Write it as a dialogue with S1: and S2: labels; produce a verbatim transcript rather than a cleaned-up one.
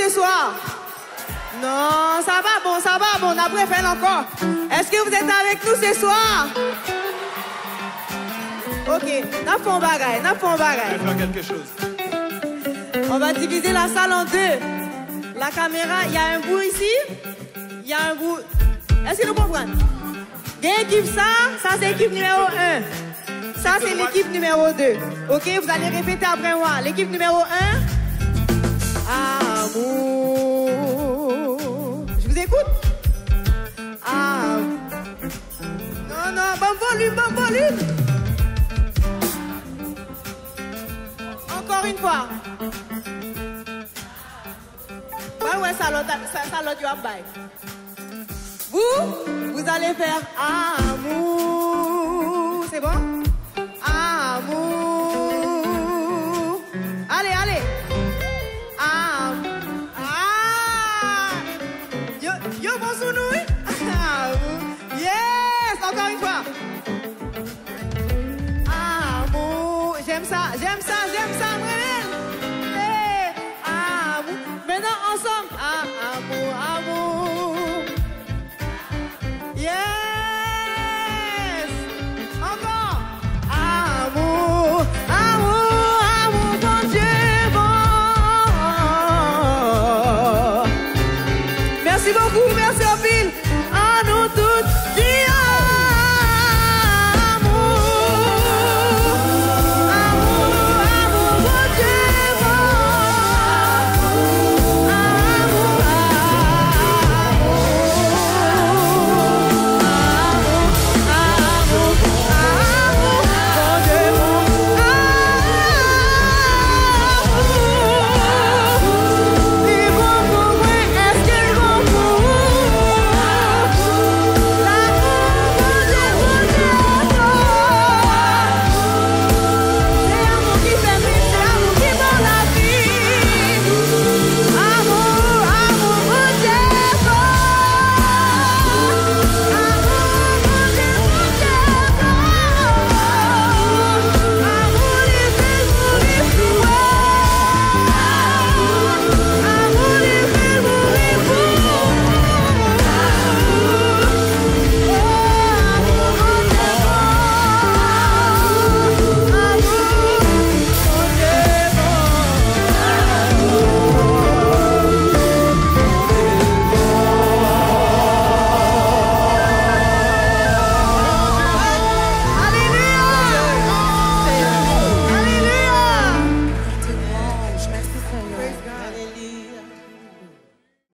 S1: ce soir? Non, ça va bon, ça va bon, on a préféré encore. Est-ce que vous êtes avec nous ce soir? Ok, n'a pas un bagage, n'a pas un bagage.
S2: On va faire quelque chose.
S1: On va diviser la salle en deux. La caméra, il y a un bout ici, il y a un bout. Est-ce que nous comprenons? Il y a équipe ça, ça c'est l'équipe numéro un. Ça c'est l'équipe numéro deux. Ok, vous allez répéter après moi. L'équipe numéro un. Amour. Je vous écoute. Ah. Non, non, bon volume, bon volume. Encore une fois. Ouais, ouais, ça l'autre, ça l'autre, tu vas bailler. Vous, vous allez faire amour. C'est bon? Amour. Allez, allez. Amour. Ah. Yo, yo, bon sous nous, oui? Amour. Yes, encore une fois. Amour. J'aime ça, j'aime ça, j'aime ça, vraiment. Hey. Amour. Maintenant, ensemble. Ah, amour, amour. Yes! Encore! Amour, amour, amour, bon Dieu, bon! Merci beaucoup, merci au fil. À nous toutes, dis amour! Amour, amour, bon Dieu, bon! Amour, Alléluia.